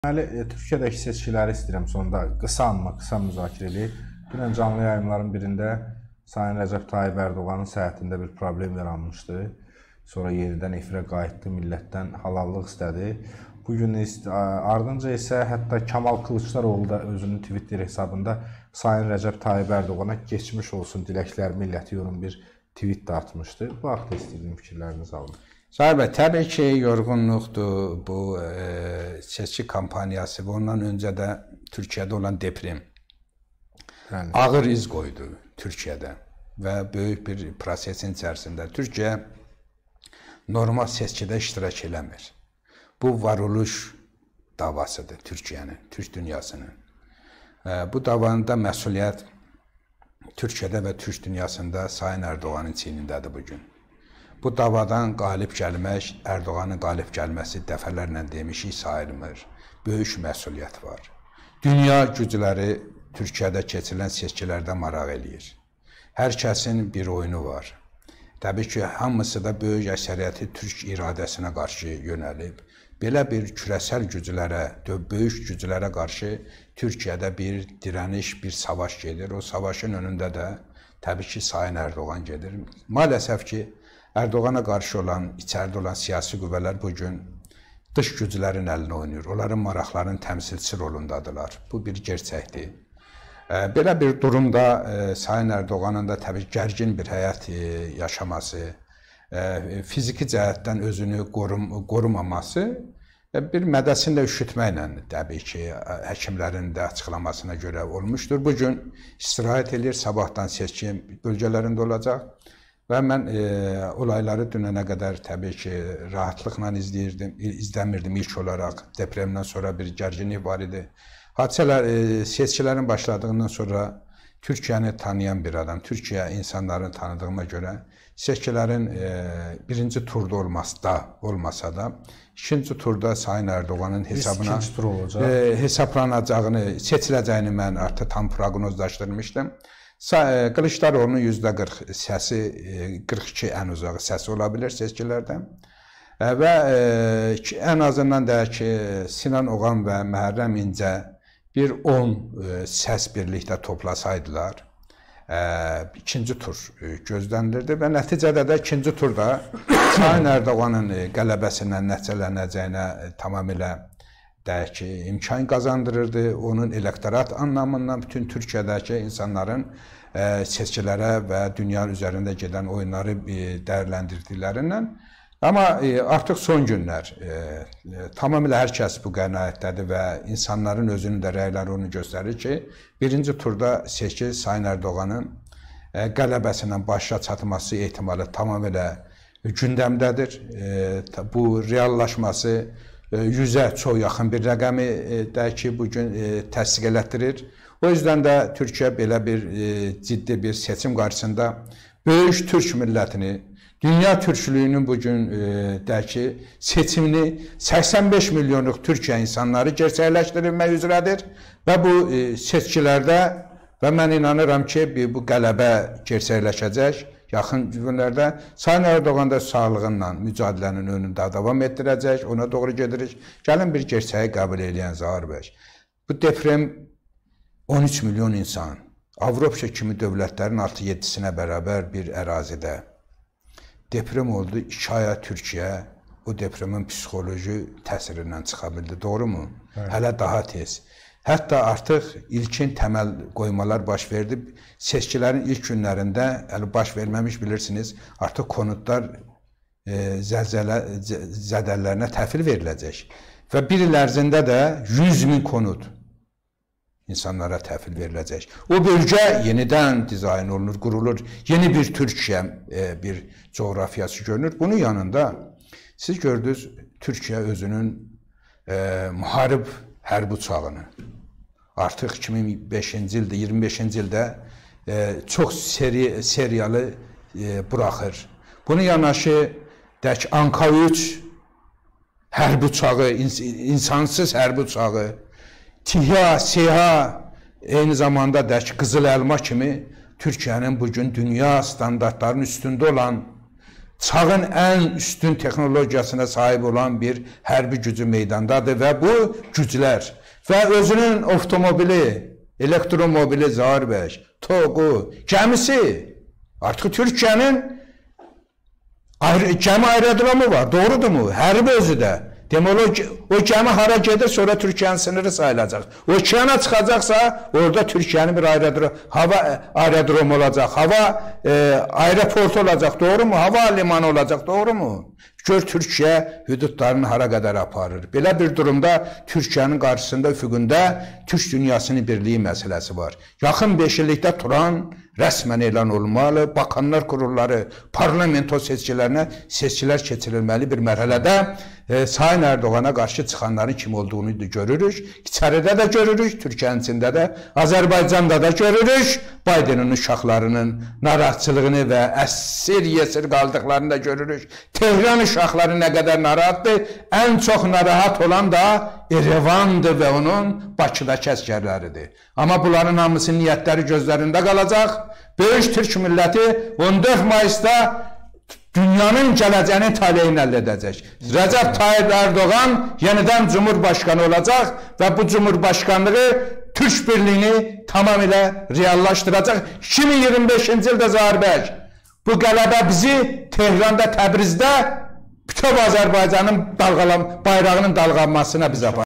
Türkiyədəki seçkiləri istəyirəm sonunda qısa müzakirə edək. Dünən canlı yayımların birində Sayın Rəcəb Tayyib Ərdoğanın səhhətində bir problem yaranmışdı. Sonra yenidən efirə qayıtdı, millətdən halallıq istədi. Bugün ardınca isə hətta Kamal Kılıçdaroğlu da özünün Twitter hesabında Sayın Rəcəb Tayyib Ərdoğana geçmiş olsun diləklər milləti yorum bir tweet də atmışdı. Bu haqda istədiyim fikirlərinizi alın. Sahib bəy, təbii ki, yorğunluqdur bu seçki kampaniyası və ondan öncə də Türkiyədə olan deprem ağır iz qoydu Türkiyədə və böyük bir prosesin içərisində. Türkiyə normal seçkidə iştirak eləmir. Bu varoluş davasıdır Türkiyənin, Türk dünyasının. Bu davanda məsuliyyət Türkiyədə və Türk dünyasında Sayın Ərdoğanın çiynindədir bugün. Bu davadan qalib gəlmək, Ərdoğanın qalib gəlməsi dəfələrlə demişik sayılmır. Böyük məsuliyyət var. Dünya gücləri Türkiyədə keçirilən seçkilərdə maraq eləyir. Hər kəsin bir oyunu var. Təbii ki, hamısı da böyük əksəriyyəti Türk iradəsinə qarşı yönəlib. Belə bir kürəsəl güclərə, böyük güclərə qarşı Türkiyədə bir dirəniş, bir savaş gedir. O savaşın önündə də təbii ki, Sayın Ərdoğan gedir. Maalesef ki, Ərdoğana qarşı olan, içəridə olan siyasi qüvvələr bugün dış güclərin əlinə oynayır. Onların maraqlarının təmsilçi rolundadılar. Bu bir gerçəkdir. Belə bir durumda Sayın Ərdoğanın da təbii gərgin bir həyat yaşaması, fiziki cəhətdən özünü qorumaması bir mədəsini də üşütməklə təbii ki, həkimlərin də açıqlamasına görə olmuşdur. Bugün istirahət edir, sabahdan seçki bölgələrində olacaq. Və mən olayları dünənə qədər təbii ki, rahatlıqla izləmirdim ilk olaraq. Depremdən sonra bir gərginlik var idi. Hadisələr, seçkilərin başladığından sonra Türkiyəni tanıyan bir adam, Türkiyə insanların tanıdığıma görə seçkilərin birinci turda olmasa da, ikinci turda Sayın Ərdoğanın hesabına hesablanacağını, seçiləcəyini mən artıq tam proqnozlaşdırmışdım. Kılıçdaroğlu'nun %40 səsi, 42 ən uzağı səsi ola bilər seçkilərdən. Və ən azından da ki, Sinan Oğan və Məhərrəm İncə bir 10 səs birlikdə toplasaydılar, ikinci tur gözlənilirdi və nəticədə də ikinci turda Sayın Ərdoğanın qələbəsindən nəticələnəcəyinə tamamilə deyək ki, imkan qazandırırdı. Onun elektorat anlamından bütün Türkiyədəki insanların seçkilərə və dünya üzərində gedən oyunları dəyərləndirdiklərindən. Amma artıq son günlər tamamilə hər kəs bu qənaətdədir və insanların özünün də rəyləri onu göstərir ki, birinci turda seçki Sayın Ərdoğanın qələbəsindən başa çatması ehtimalı tamamilə gündəmdədir. Bu reallaşması 100-ə çox yaxın bir rəqəmi də ki, bugün təsdiq elətdirir. O yüzden də Türkiyə belə bir ciddi bir seçim qarşısında böyük Türk millətini, dünya türklüyünün bugün də ki, seçimini 85 milyonluq Türkiyə insanları gerçəkləşdirilmək üzrədir və bu seçkilərdə və mən inanıram ki, bu qələbə gerçəkləşəcək. Yaxın günlərdə Sayın Ərdoğan da sağlığınla mücadilənin önündə davam etdirəcək, ona doğru gedirik. Gəlin bir gerçəyi qəbul edən Zahir bəy. Bu deprem 13 milyon insan, Avropa kimi dövlətlərin 6-7-sinə bərabər bir ərazidə deprem oldu. 2 aya Türkiyə o depremin psixoloji təsirindən çıxa bildi. Doğru mu? Evet. Hələ daha tez. Hətta artıq ilkin təməl qoymalar baş verdi. Seçkilərin ilk günlərində baş verməmiş bilirsiniz, artıq konutlar zəlzələ zədələrinə təhvil veriləcək. Və bir il ərzində də 100.000 konut insanlara təhvil veriləcək. O bölgə yenidən dizayn olunur, qurulur. Yeni bir Türkiyə bir coğrafiyası görünür. Bunun yanında siz gördünüz Türkiyə özünün müharib hərbi uçağını artıq 2005-ci ildə, 25-ci ildə çox seriyalı buraxır. Bunun yanaşı Anka-3 hərbi uçağı, insansız hərbi uçağı, TİHA, SİHA, eyni zamanda Qızıl Əlma kimi Türkiyənin bugün dünya standartlarının üstündə olan çağın ən üstün texnologiyasına sahib olan bir hərbi gücü meydandadır və bu güclər və özünün avtomobili, elektromobili Zahir bəy, TOG-u, gəmisi, artıq Türkiyənin gəmi aerodromu var, doğrudurmu? Hərbi özü də. Deməli, o gəmi hara gedir, sonra Türkiyənin sınırı sayılacaq. Okeana çıxacaqsa, orada Türkiyənin bir hava aerodromu olacaq, hava aeroportu olacaq, doğrumu? Hava limanı olacaq, doğrumu? Gör, Türkiyə hüdudlarını hara qədər aparır. Belə bir durumda Türkiyənin qarşısında, üfüqündə Türk dünyasının birliyi məsələsi var. Yaxın 5 illikdə Turan rəsmən elan olmalı, bakanlar kurulları, parlamento seçkilərinə seçkilər keçirilməli bir mərhələdə Sayın Erdoğana qarşı çıxanların kim olduğunu görürük. İçəridə də görürük, Türkiyənin içində də, Azərbaycanda da görürük. Bidenin uşaqlarının narahatçılığını və əsir qaldıqlarını da görürük. Tehran uşaqları nə qədər narahatdır, ən çox narahat olan da İrəvandır və onun Bakıdakı əskərləridir. Amma bunların hamısının niyyətləri gözlərində qalacaq. Böyük Türk milləti 14 Mayıs'da dünyanın gələcəyini taleyini əldə edəcək. Recep Tayyip Erdoğan yenidən Cumhurbaşkanı olacaq və bu Cumhurbaşkanlığı Türk birliğini tamamilə reallaşdıracaq. 2025-ci ildə Zahir bəy, bu qələbə bizi Tehranda, Təbrizdə bütöv Azərbaycanın bayrağının dalğalanmasına bizə aparır.